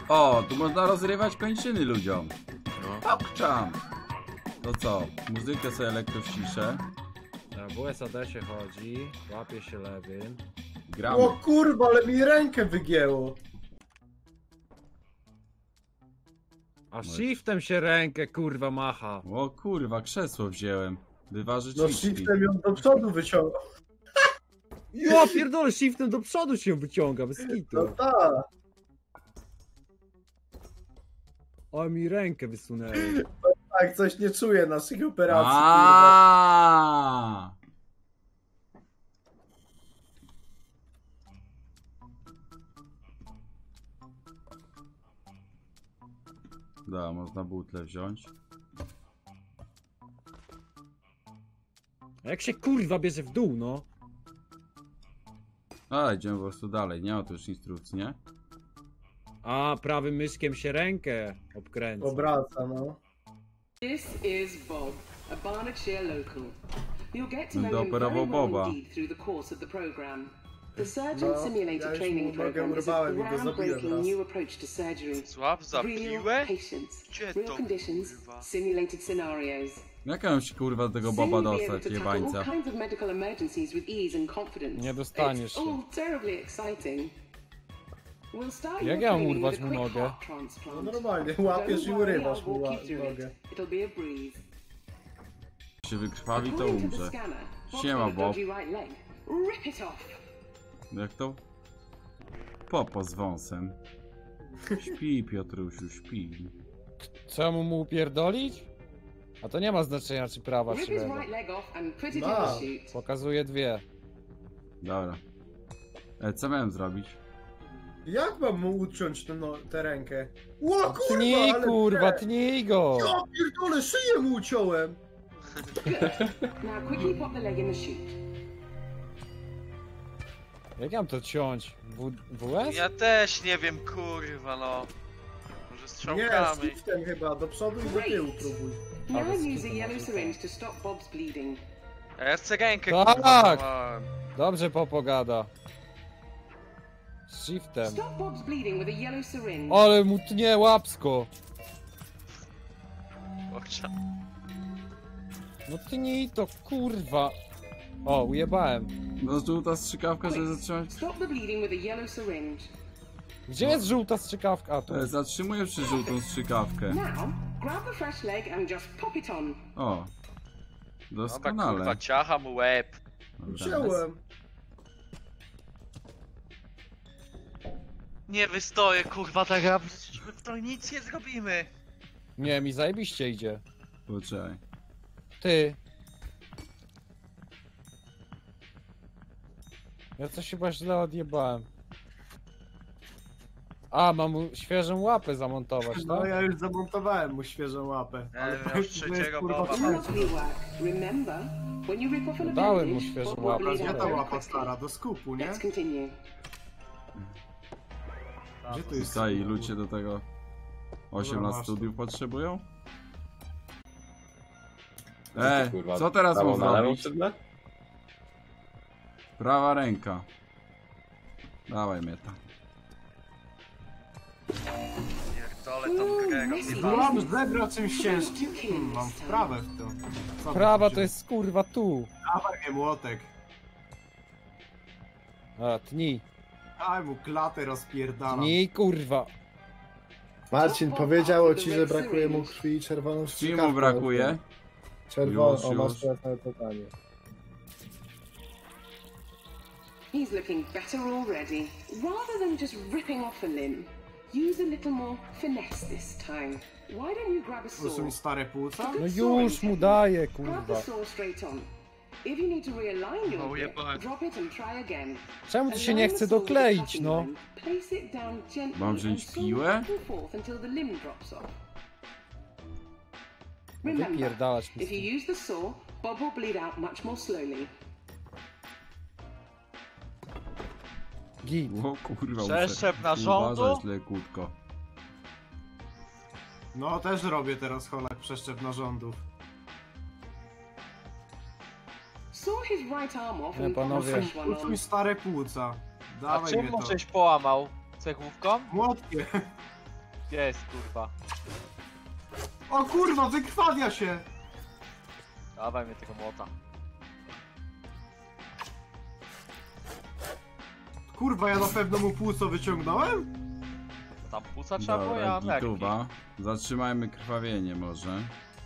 O, tu można rozrywać kończyny ludziom. No. Popczam. To co? Muzykę sobie lekko ściszę. Na WSAD się chodzi, łapie się lewym. Gramy. O kurwa, ale mi rękę wygięło. A shiftem się rękę kurwa macha. O kurwa, krzesło wziąłem. Wyważyć No liczki. shiftem ją do przodu wyciągał. Ja pierdolę, shiftem do przodu się wyciąga, bez No kitu. tak. O, mi rękę wysunęło. Tak, coś nie czuję naszych operacji. Kurwa. Aaaa! Da, można butlę wziąć. A jak się kurwa bierze w dół, no? A, idziemy po prostu dalej, nie ma tu już instrukcji, nie? A, prawym myszkiem się rękę obkręca. Obraca, no. This is Bob, a Barnardshire local. You'll get to Będę know him very operował well Boba. indeed through the course of the program. The Surgeon No, Simulator ja już Training mu nogę Program is a urwałem i go zabiłem groundbreaking raz. new approach to surgery. Złap za Real piłę? patients, Gdzie real to, conditions, kurwa? simulated scenarios. Jak mam się kurwa do tego Soon Boba you'll be able dostać, to tackle jebańca? all kinds of medical emergencies with ease and confidence. Nie dostaniesz It's się. all terribly exciting. We'll start Jak your ja mam training urwać with a mu quick nogę? heart transplant. No normalnie, łapiesz i Don't worry, urywasz I'll mu walk you through nogę. it. It'll be a breeze. Jak się wykrwawi, to According to the umrze. scanner, Bob's Siema, got a Bob. dodgy right leg. Rip it off. Jak to? Popo z wąsem. Śpi, Piotrusiu, śpi. Trzeba mu upierdolić? A to nie ma znaczenia, czy prawa, Rip czy his lewa. right leg off and put it in Ma. the chute. Pokazuje dwie. Dobra. Co miałem zrobić? Jak mam mu uciąć tę rękę? Ło kurwa, Tnij ale kurwa, te- tnij go! Ja pierdolę, szyję mu uciąłem. Now quickly pop the leg in the chute. Jak ja mam to ciąć? WS? Ja też nie wiem, kurwa, no. Może Nie, strzałkami. shiftem chyba, do przodu i do tyłu próbuj. Now bez use a kitu yellow może syringe to stop Bob's bleeding. A ja chcę rękę, Tak! kurwa, złamałem. Dobrze popogada. Shiftem. Stop Bob's bleeding with a yellow syringe. Ale mu tnie łapsko. Kurczę. No tnij to kurwa. O, ujebałem. No żółta strzykawka, żeby zatrzymać. Stop the bleeding with a yellow syringe. Gdzie jest żółta strzykawka? A tu. Zatrzymuję przy żółtą strzykawkę. Now, grab the fresh leg and just pop it on. O. Dobra, Doskonale. kurwa, ciacha mu łeb. Dobra. Wziąłem. Nie wystoję, kurwa, ta gra. My w to nic nie zrobimy. Nie, mi zajebiście idzie. Poczekaj. Ty. Ja coś chyba źle odjebałem. A, mam mu świeżą łapę zamontować, No tak? ja już zamontowałem mu świeżą łapę. Ale to miał jest, trzeciego kurwa, Boba. wszędzie. Lovely work. Remember, when you rip off an Dałem mu appendage, świeżą Bob will łapę, bleed gdzie out Gdzie ta very łapa quickly. stara? Do skupu, nie? Let's continue. Gdzie tu jest Co, i skup? ludzie do tego 8 Dobra, lat masz studiów potrzebują? Kurwa, Co teraz prawo mam na lewo zrobić? przydle? Prawa ręka. Dawaj mnie tam. Pierdolę tą grę, rozjebałem. Mam zebrać czymś ciężkim? Mam wprawę w to. Co Prawa tu to jest kurwa tu. Dawaj mnie młotek. A, tnij. Daj mu klatę rozpierdalam. Tnij kurwa. Marcin, powiedziało ci, że brakuje mu krwi i czerwoną Ci strzykawką. mu brakuje? Czerwoną, Już, o masz już. teraz na pytanie. He's looking better already. Rather than just ripping off a limb, use a little more finesse this time. Why don't you grab a To są saw? mi stare płuca? No już mu daję Grab kurwa. the saw straight on. If you need to realign your Oh, grip, jebałem. drop it and try again. Czemu to się nie Align chce the saw with the dokleić, cutting no? line. Place it down gently Mam wziąć and saw piłę? back and forth until the limb drops off. Wypierdalać Remember, mi if you use the saw, Bob will bleed out much more slowly. Git. O kurwa, Przeszczep muszę narządu? uważać lekutko. No też robię teraz Holak przeszczep narządów. Saw his right arm off Nie, and pop a panowie. fresh one To są on. mi stare płuca. A Dawaj czym mnie mu to. żeś połamał? Cegłówką? Młotkiem. Gdzie jest, kurwa? O kurwa, wykrwawia się! Dawaj mnie tego młota. Kurwa, ja na pewno mu płuco wyciągnąłem? Tam płuca trzeba było, ja Dobra, mam nerki. gituwa. Zatrzymajmy krwawienie może.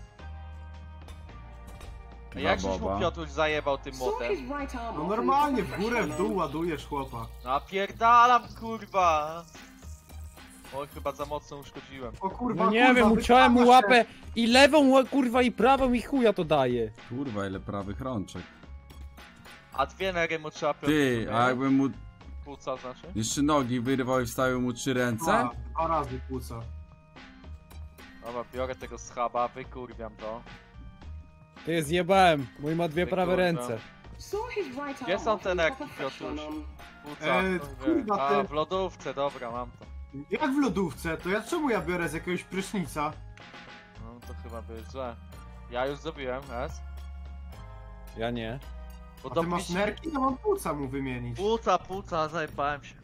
A jak Dwa żeś mu boba. Piotruś zajebał tym Saw młotem? his right arm No off normalnie, and w got a górę, fresh w dół one on. ładujesz chłopa. Napierdalam, kurwa! Oj, chyba za mocno uszkodziłem. O kurwa, No nie wiem, uciąłem mu wykrwawia się. łapę i lewą kurwa i prawą i chuja to daje. Kurwa, ile prawych rączek. A dwie nery mu trzeba Ty, a jakbym mu Płuca znaczy? jeszcze nogi wyrwał i wstawił mu 3 ręce? Dwa razy płuca. Dobra, biorę tego schaba, wykurwiam to. Ty zjebałem, mój ma dwie Ty prawe kurwa. ręce. Saw his right Gdzie arm są off te and got nerki, a fresh one Piotruś? on. Płuca, kurwa, a ty- w lodówce, dobra, mam to. Jak w lodówce? To czemu ja biorę z jakiegoś prysznica? No to chyba by źle. Ja już zrobiłem, S. Ja nie. Bo A ty masz dopisz- nerki? Ja mam płuca mu wymienić. Płuca, zajebałem się.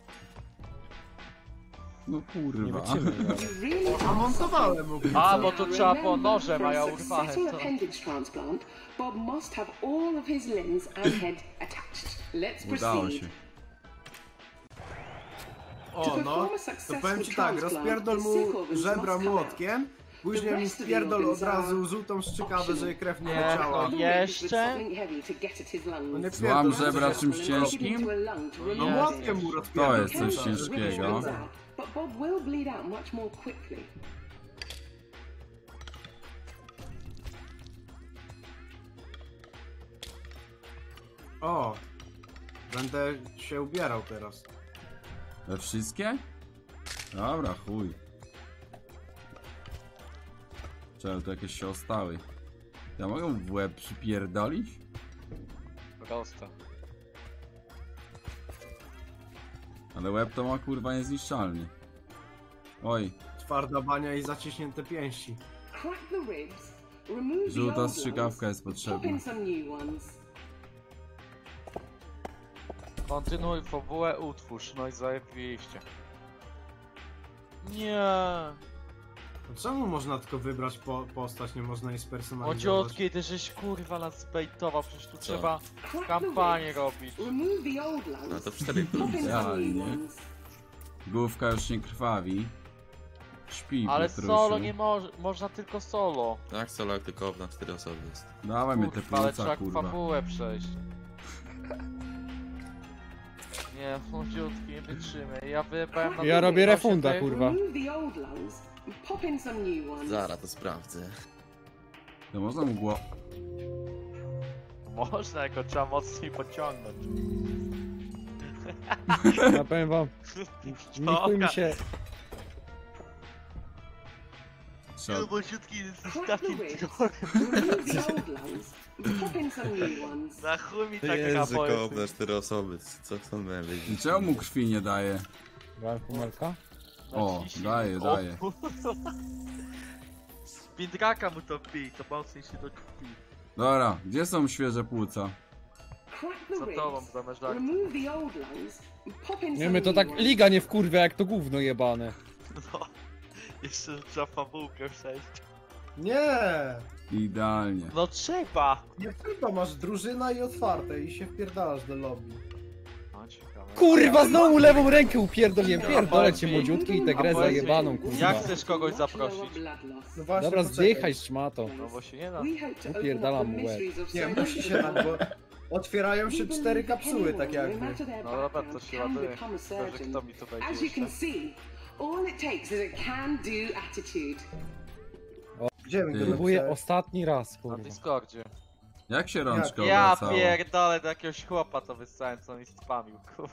No Nie kurwa. wytrzymaj. You really A montowałem mu płuca. A, bo to trzeba było Remember, nożem, a ja for a urwałem successful to. appendage transplant, Bob must have all of his limbs and head attached. Let's Udało proceed. się. O no, to powiem ci tak, rozpierdol mu żebra młotkiem, później mu wpierdol od razu żółtą strzykawę, żeby krew nie Nie, leciała. no jeszcze? No nie Złam wpierdol, żebra co- czymś ciężkim? No młotkiem mu rozpierdol. To jest coś ciężkiego. But Bob will bleed out much more quickly. O, będę się ubierał teraz. We wszystkie? Dobra, chuj. Czemu tu jakieś się ostały? Ja mogę w łeb przypierdolić? Prosto. Ale łeb to ma kurwa niezniszczalny. Oj, Twarda bania i zaciśnięte pięści. Crack the ribs, remove the żółta old strzykawka jest ones, pop potrzebna. in some new ones. Kontynuuj fabułę, utwórz, no i zajebiście. Nie. Czemu można tylko wybrać postać, nie można jej spersonalizować? Młodziutki, ty żeś kurwa nas zbejtował, przecież tu trzeba Crack the kampanię ribs, robić. remove the old ones, No to 4 pop in some Idealnie. new ones. Główka już nie krwawi. Śpi, Ale Piotrusiu. solo nie można tylko solo. Tak, solo tylko na 4 osoby jest. Dawaj mnie te Kurwa, ale trzeba płuca, kurwa. fabułę przejść. Nie, młodziutki, nie wytrzymaj. Ja wyjebałem na Ja drugiej robię nosie, refunda, ty- kurwa. Remove the old ones, pop in some new ones. Zara to sprawdzę. To można mu głowę... Można, jako trzeba mocniej pociągnąć. Ja powiem wam, nie chuj mi się. Trzeba... Młodziutki jesteś Crack takim the ribs, trolem. remove the old ones, pop in some new ones. Na chuj mi To tak jest naboje. koop na 4 osoby. Co chcą miałem I wiedzieć? czemu mu krwi nie daje? Brałem kumelka? O, daje, daje. Spindraka mu to pij, to mocniej się do krwi. Dobra, gdzie są świeże płuca? Crack the Za tobą ribs, zamiast żartu. remove the old ones, pop in Nie some my to new tak ones. liga nie wkurwia jak to gówno jebane. No. Jeszcze trzeba fabułkę przejść. Nie! Idealnie. No trzeba! Nie tylko masz drużyna i otwarte i się wpierdalasz do lobby. No ciekawe. Kurwa, znowu lewą rękę upierdoliłem. Ja Pierdolę cię powiem ci- młodziutki i tę grę a powiem ci, zajebaną, kurwa. jak chcesz kogoś Much lower zaprosić? blood loss. No właśnie, Dobra, poczekaj. zdychaj szmato. No bo się nie da. We hope to open up Upierdalam the mu łeb. mysteries of Nie, so musi się dać, bo otwierają się 4 kapsuły, tak jakby. No dobra, to się ładuje. Tylko, że kto mi to wejdzie As you can jeszcze? see, all it takes is a can-do attitude. Gdzie mi Ty. go Próbuję napisałeś? ostatni raz, Na kurwa. Discordzie. Jak się rączka Ja obracało? pierdolę, do jakiegoś chłopa to wysłałem, co mi spamił, kurwa.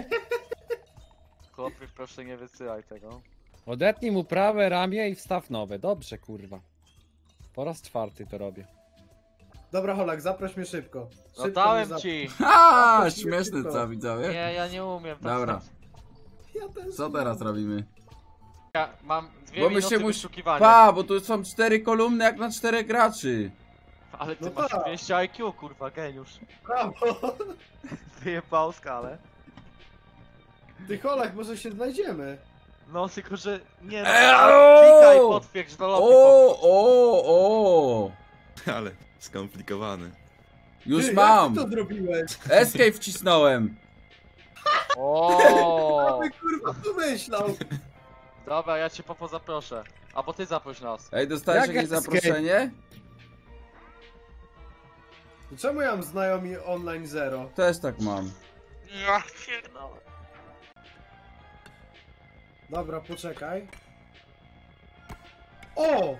Chłopy, proszę nie wysyłaj tego. Odetnij mu prawe ramię i wstaw nowe. Dobrze, kurwa. Po raz 4 to robię. Dobra, Holak, zaproś mnie szybko. No Szybko mnie dałem zaproś. ci! Ha, Zaproś mnie śmieszne szybko. co widzowie? Nie, ja nie umiem. tak Dobra. Ja też Co nie. teraz robimy? Ja mam 2 Bo my minuty się wyszukiwania. Pa, bo tu są 4 kolumny jak na 4 graczy. Ale ty No masz tak. 200 IQ, kurwa, geniusz. Brawo! Wyjebał skalę. Ty, Holak, może się znajdziemy. No tylko, że nie no, Eee, klikaj o! potwierdź do lobby. O! Ale skomplikowany. Już Ty, mam! Jak ty to zrobiłeś? Escape wcisnąłem! O, Ty kurwa pomyślał. dobra, ja cię Popo zaproszę. Albo ty zaproś nas. Ej, dostałeś Jak jakieś escape? zaproszenie? Czemu ja mam znajomi online zero? Też tak mam. Ja pierdolę. Dobra, poczekaj. O!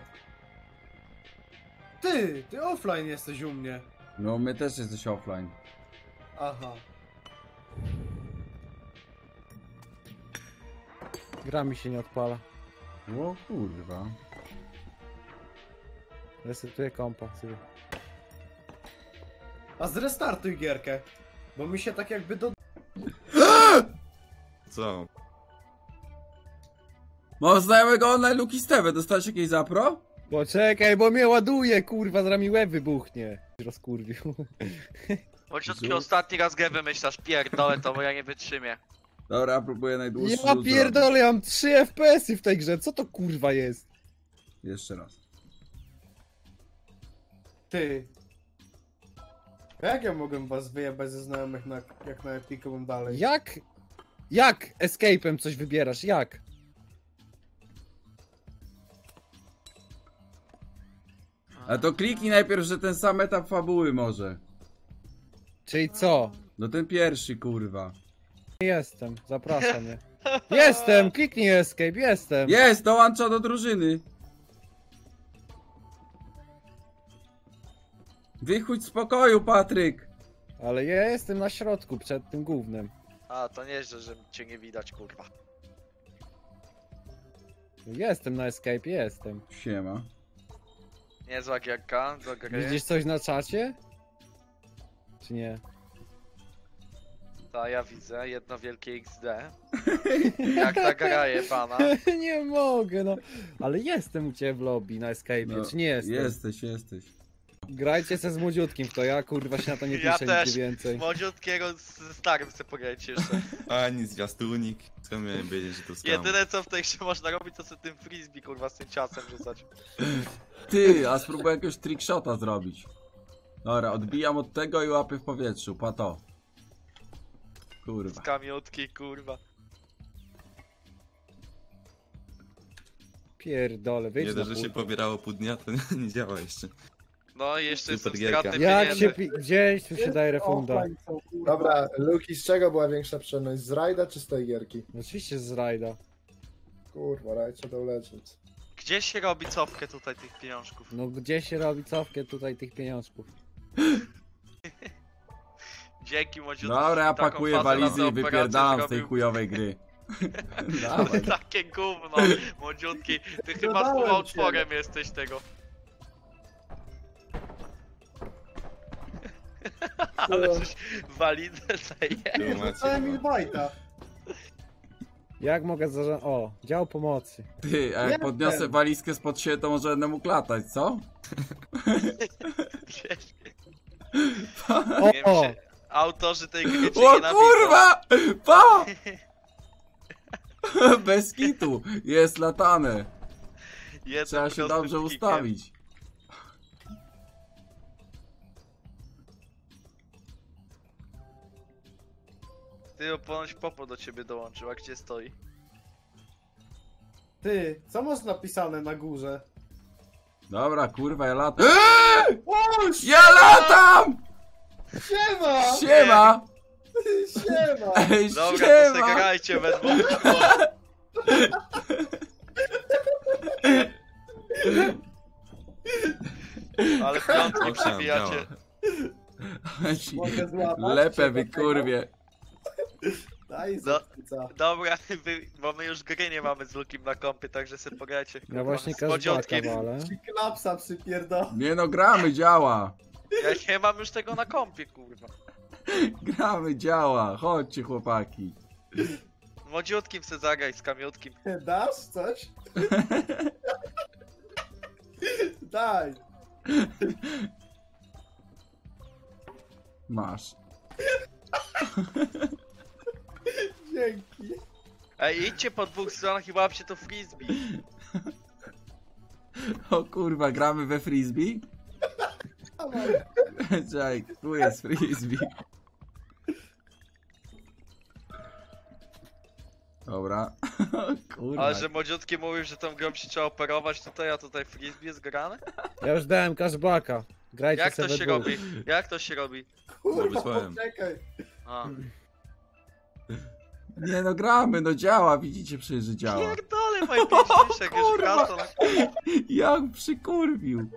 Ty offline jesteś u mnie. No, my też jesteś offline. Aha. Gra mi się nie odpala. O kurwa. Resetuję kompa sobie. A zrestartuj gierkę. Bo mi się tak jakby do... Co? Mam znajomego online Luki Steve, dostałeś jakieś zapro? Poczekaj, bo mnie ładuje, kurwa, zaraz mi łeb wybuchnie. Rozkurwił. Początki ostatni raz grę wymyślasz, pierdolę to, bo ja nie wytrzymię. Dobra, próbuję najdłuższy Ja rzut pierdolę, ja mam 3 FPS-y w tej grze, co to kurwa jest? zrobić. Jeszcze raz. Ty. Jak ja mogłem was wyjebać ze znajomych jak na Epiku bym dalej? Jak? Jak escape'em coś wybierasz, jak? A to kliknij najpierw, że ten sam etap fabuły może. Czyli co? No ten pierwszy, kurwa. Jestem, zapraszam mnie. Jestem, kliknij escape, jestem. Jest, dołącza do drużyny. Wychódź z pokoju, Patryk. Ale ja jestem na środku, przed tym głównym. A, to nieźle, że cię nie widać, kurwa. Jestem na escape, jestem. Siema. Niezła gierka, do gry. Widzisz coś na czacie? Czy nie? Ta, ja widzę, jedno wielkie XD. Jak ta gra pana. Nie mogę, no. Ale jestem u ciebie w lobby na escape'ie, No, czy nie jestem? Jesteś. Grajcie se z młodziutkim w to, ja kurwa się na to nie Ja piszę też. nigdy więcej. Młodziutkiego ze starym chcę pograć jeszcze. Ani zwiastunik. Co miałem wiedzieć, że to skam. Jedyne co w tej grze można robić, to sobie tym frisbee, kurwa, z tym ciasem rzucać. Ty, a spróbuję jakiegoś trickshota zrobić. Dobra, odbijam od tego i łapię w powietrzu, pato. Kurwa. Z kamiutki, kurwa. Pierdolę, wyjdź Nie na dość, że się pół. pobierało pół dnia, to nie działa jeszcze. No i jeszcze Super są gierka. straty Jak pieniędzy. się gdzieś tu się daje refunda? Offline są, kurwa. Dobra, Luki, z czego była większa przyjemność? Z rajda czy z tej gierki? Oczywiście z rajda. Kurwa, rajd Shadow Legends. Gdzie się robi cofkę tutaj tych pieniążków? No gdzie się robi cofkę tutaj tych pieniążków? Dzięki młodziutki. Dobra, ja taką pakuję fazę na walizy tę i operację wypierdalam z tej zrobił. chujowej gry. Dawaj. Takie gówno, młodziutki. Ty chyba Dodałem współautorem jesteś tego. Ale coś walidę daje. Dostałem invite'a. Jak mogę za... O, dział pomocy. Ty, a jak Jestem. podniosę walizkę spod siebie, to może będę mógł latać, co? O, Nie o! wiem, autorzy tej gry cię O nienawidzą. kurwa! Pa! Bez kitu, jest latane. Jednym Trzeba się prostym dobrze klikiem. ustawić. Ty, ponoć Popo do ciebie dołączył, a gdzie stoi? Ty, co masz napisane na górze? Dobra, kurwa, ja latam. O, Ja latam! siema! Siema! Siema! Ej, Dobra, to siema! se grajcie we dwóch. Ale piątki Owszem, przebijacie. Mogę złapać? Lepę Trzeba wy kurwie. Daj No. zapyca. Dobra, bo my już gry nie mamy z Lukim na kompie, także se pograjcie. Ja właśnie z każdaka młodziutkim. walę. Ci klapsa przypierdol. Nie no, gramy, działa. Ja nie mam już tego na kompie, kurwa. Gramy, działa. Chodźcie, chłopaki. Młodziutkim se zagraj z kamiutkim. Dasz coś? Daj. Masz. Dzięki. Ej, idźcie po dwóch stronach i łapcie to frisbee. O kurwa, gramy we frisbee? Czekaj, tu jest frisbee. Dobra. Kurwa. Ale że młodziutki mówił, że tą grą się trzeba operować tutaj, a tutaj frisbee jest grane? Ja już dałem cashbacka. Grajcie Jak to sobie się dwóch. robi? Jak to się robi? Kurwa, wysłałem. poczekaj. A. Nie no, gramy, no działa, widzicie przecież, że działa. Pierdolę, moje pięćdziesiąt, już wraca na... Jak przykurwił.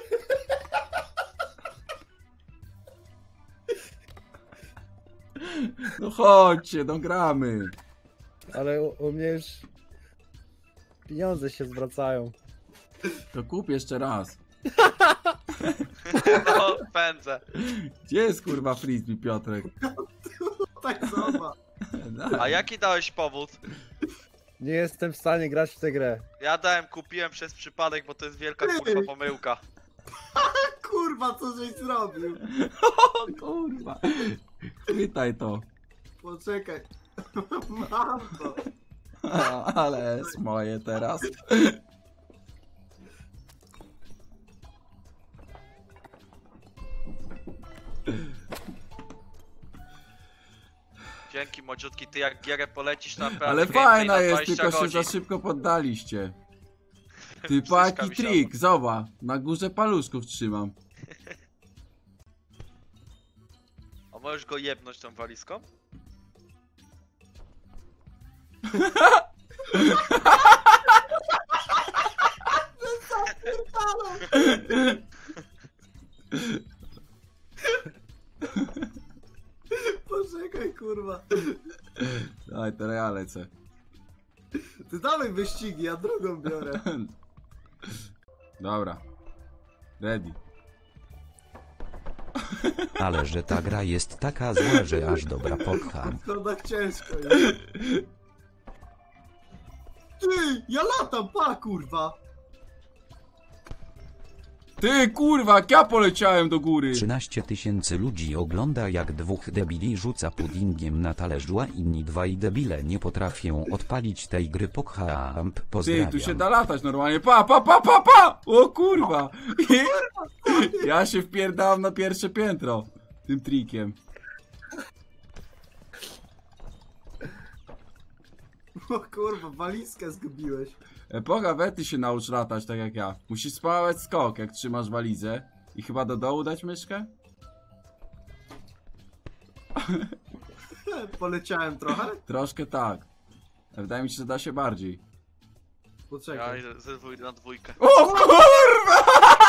No chodźcie, no gramy. Ale u mnie już pieniądze się zwracają. To kup jeszcze raz. No, pędzę. Gdzie jest kurwa frisbee, Piotrek? Tak zobacz. A jaki dałeś powód? Nie jestem w stanie grać w tę grę. Ja dałem, kupiłem przez przypadek, bo to jest wielka kurwa pomyłka. Kurwa, co żeś zrobił? O kurwa. Chwytaj to. Poczekaj. Mam to. Ale jest moje teraz. Dzięki młodziutki, ty jak gierę polecisz na naprawdę Ale gameplay fajna na jest, 20 tylko się godzin. za szybko poddaliście. Ty Wszystko paki mi trik, zobacz. Na górze paluszków trzymam. A możesz go jebnąć tą walizką? Poczekaj, kurwa. Daj, teraz ja lecę. Ty dawaj wyścigi, ja drugą biorę. Dobra. Ready. Ale że ta gra jest taka zła, że aż dobra popcha. To tak ciężko jest. Ty, ja latam, pa, kurwa. Ty kurwa, jak ja poleciałem do góry. 13 000 ludzi ogląda jak dwóch debili rzuca puddingiem na talerzu, a inni dwaj debile nie potrafią odpalić tej gry pokhamp. Ty, Pozdrawiam. tu się da latać normalnie. Pa, pa, pa, pa, pa! O kurwa. Ja się wpierdałem na pierwsze piętro. Tym trikiem. O kurwa, walizkę zgubiłeś. Epoka Wety się naucz latać tak jak ja. Musisz spałować skok, jak trzymasz walizę. I chyba do dołu dać myszkę? Poleciałem trochę? Troszkę tak. Ale wydaje mi się, że da się bardziej. Ja Poczekaj. idę ze dwójki na dwójkę. O kurwa!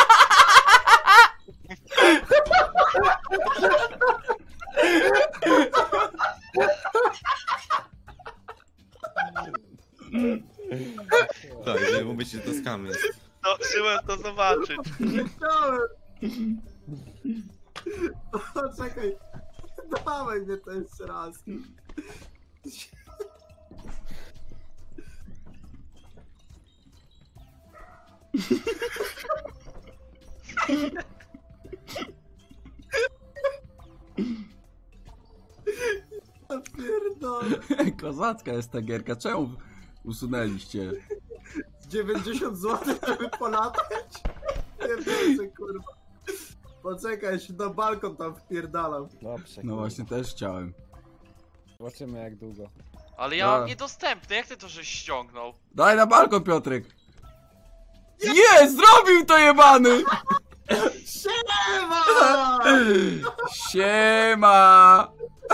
Tak, nie mówić, że to skam jest. No, chciałem to zobaczyć. Chciałem. Poczekaj. Dawaj mnie to jeszcze raz. Ja pierdolę. Kozacka jest ta gierka. Czemu usunęliście? 90 zł, żeby polatać? Nie wiem, kurwa. Poczekaj, ja się na balkon tam wpierdalam. Dobrze. No właśnie, też chciałem. Zobaczymy jak długo. Ale ja A. mam niedostępny, jak ty to żeś ściągnął? Daj na balkon, Piotrek! Nie! Zrobił to jebany! Siema! Siema!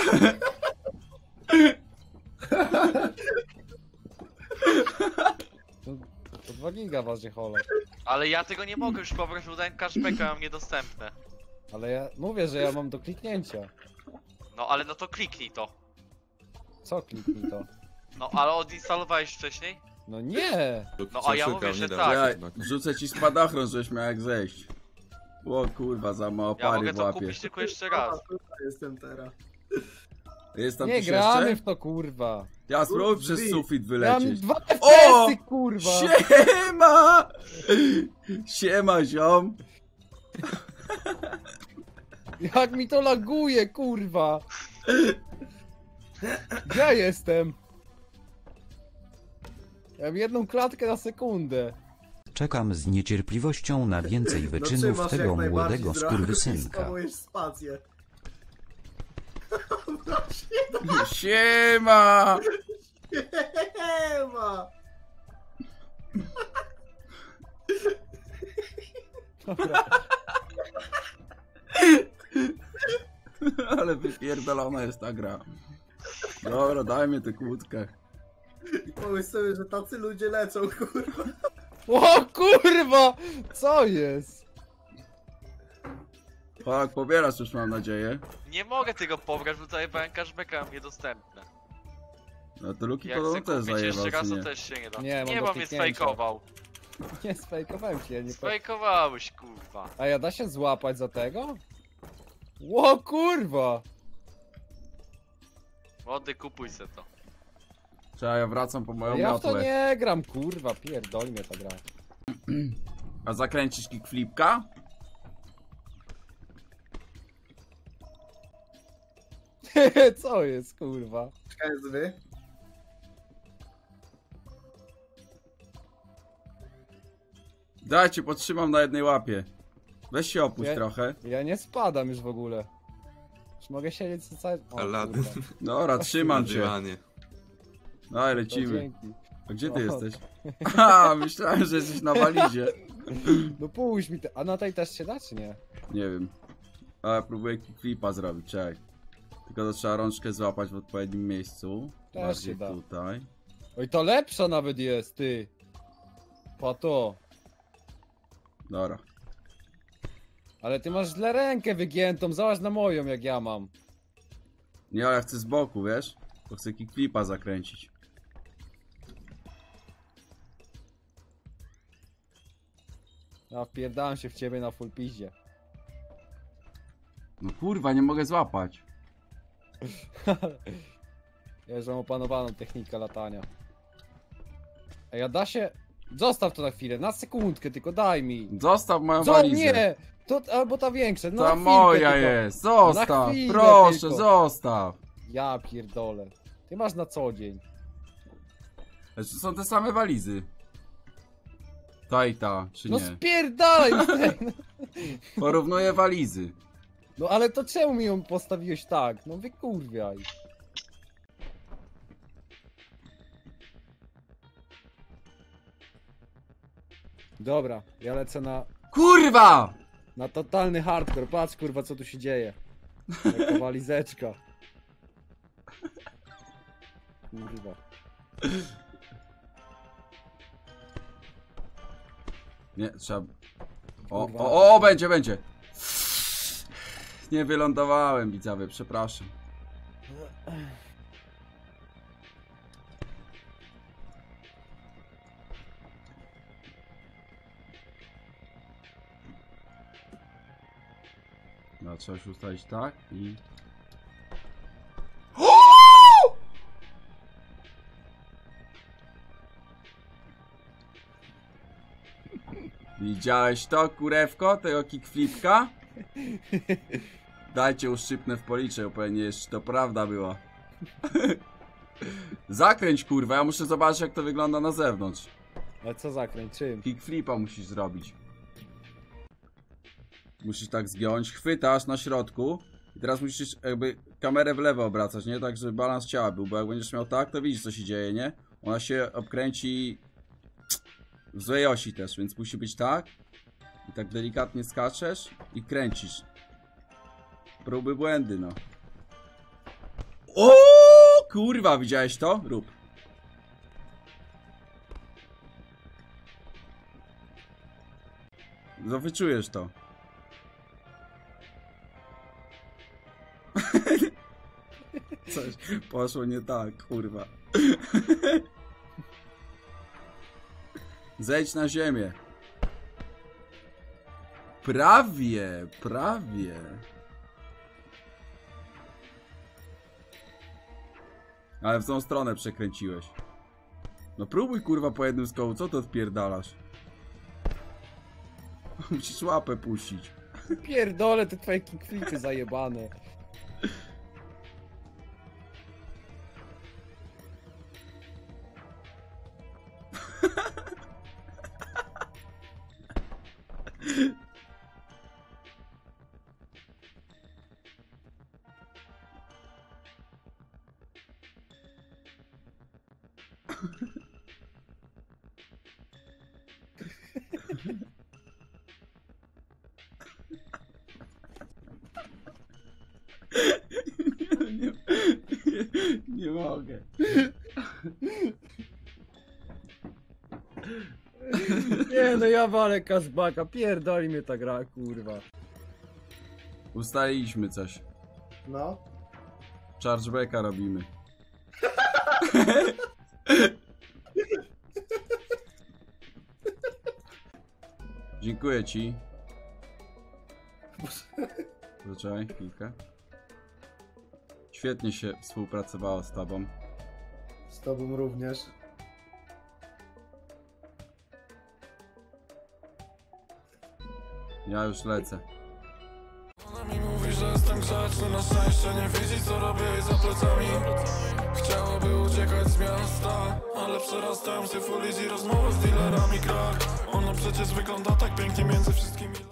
To 2 giga waży holo. Ale ja tego nie mogę, już po prostu dałem cashbacka, mam niedostępne. Ale ja mówię, że ja mam do kliknięcia. No ale no to kliknij to. Co kliknij to? No ale odinstalowałeś wcześniej? No nie! No, a ja mówię, że tak. Ja rzucę ci spadachron, żebyś miał jak zejść. O kurwa, za mało Ja pary mogę w to łapie. kupić tylko jeszcze raz. Tutaj jestem teraz. Jest tam Nie coś gramy jeszcze? w to kurwa. Ja spróbuj przez Drzwi. sufit Ja mam wylecieć. 2 O! FPS-y kurwa! Siema! Siema, ziom! Jak mi to laguje kurwa! Gdzie ja jestem? Ja mam jedną klatkę na sekundę. Czekam z niecierpliwością na więcej wyczynów trzymasz tego jak najbardziej młodego z rąk i skurwysynka. spamujesz spację. Właśnie Siema! nie ma. Dobra. Ale wypierdolona jest ta gra. Dobra, dajmy tę kłódkę. I pomyśl sobie, że tacy ludzie lecą, kurwa. O kurwa! Co jest? Tak, pobierasz już, mam nadzieję. Nie mogę tego pobrać, bo tutaj byłem cashbacka niedostępne. No to Luki Jak podobno chcę też kupić jeszcze zajebał, raz, czy to nie? też się nie da. Nie, mam Nie, do bo mnie kliknięcia. sfejkował. Nie sfejkowałem cię, nie po... Sfejkowałeś, kurwa. A ja da się złapać za tego? Ło kurwa! Młody, kupuj se to. Trzeba, ja wracam po moją Ja w to miotłę. nie gram, kurwa, pierdoli mnie ta gra. A zakręcisz kickflipka? Co jest, kurwa? Kezwy. Dajcie, podtrzymam na jednej łapie. Weź się opuść Nie. trochę. Ja nie spadam już w ogóle. Już mogę siedzieć cały... O, Aladdin. kurwa. Dobra, trzymam Na cię. dywanie. Daj, To lecimy. dzięki. A gdzie ty O. jesteś? A, myślałem, że jesteś na walizie. No puść mi te... A na tej też się da, czy nie? Nie wiem. Ale próbuję kickflipa zrobić, czekaj. Tylko to trzeba rączkę złapać w odpowiednim miejscu. Też Bardziej się da. tutaj. Oj, to lepsza nawet jest, ty. Po to. Dobra. Ale ty masz źle rękę wygiętą, zobacz na moją, jak ja mam. Nie, ale ja chcę z boku, wiesz? Bo chcę kickflipa zakręcić. Ja wpierdałem się w ciebie na full piździe. No kurwa, nie mogę złapać. Ja już mam opanowaną technikę latania. Ej, a da się... Zostaw to na chwilę, na sekundkę tylko, daj mi. Zostaw moją Co? walizę. Nie! To, albo ta większa, no na Ta chwilkę moja tylko. jest. Zostaw, Na chwilę proszę, tylko. zostaw. Ja pierdolę. Ty masz na co dzień. To są te same walizy. Ta i ta, czy No nie? spierdalaj z tej, no. Porównuję walizy. No ale to czemu mi ją postawiłeś tak? No wykurwiaj. Dobra, ja lecę Kurwa! na totalny hardcore. Patrz kurwa co tu się dzieje. Jaka walizeczka. Kurwa. Nie, trzeba... O, Kurwa. o, będzie, będzie. Nie wylądowałem, widzowie, przepraszam. No, trzeba już ustalić tak i... Widziałeś to, kurewko, tego kickflipka? Dajcie uszczypnę w policzek, bo pewnie jeszcze to prawda była. Zakręć, kurwa, ja muszę zobaczyć, jak to wygląda na zewnątrz. Ale co zakręć? Czym? Kickflipa musisz zrobić. Musisz tak zgiąć, chwytasz na środku i teraz musisz jakby kamerę w lewo obracać, nie? Tak, żeby balans ciała był, bo jak będziesz miał tak, to widzisz, co się dzieje, nie? Ona się obkręci w złej osi też, więc musi być tak. I tak delikatnie skaczesz i kręcisz. Próby błędy, no. O, kurwa, widziałeś to? Rób. No wyczujesz to. Coś poszło nie tak, kurwa. Zejdź na ziemię. Prawie, prawie. Ale w tą stronę przekręciłeś. No próbuj, kurwa, po jednym skołu, co to odpierdalasz? Musisz łapę puścić. Pierdolę te twoje kickflipy zajebane. Nie mogę. Nie no ja walę Kazbaka, pierdoli mnie ta gra, kurwa. Ustaliliśmy coś. No. Chargebacka robimy. Dziękuję ci. Zaczekaj chwilkę. Świetnie się współpracowało z tobą. Z tobą również. Ja już lecę. Ona mi mówi, że jestem grzeczny, na szczęście nie widzi co robię jej za plecami. Chciałaby uciekać z miasta, ale przerastają się full easy rozmowy z dealerami krak. Ona przecież wygląda tak pięknie między wszystkimi.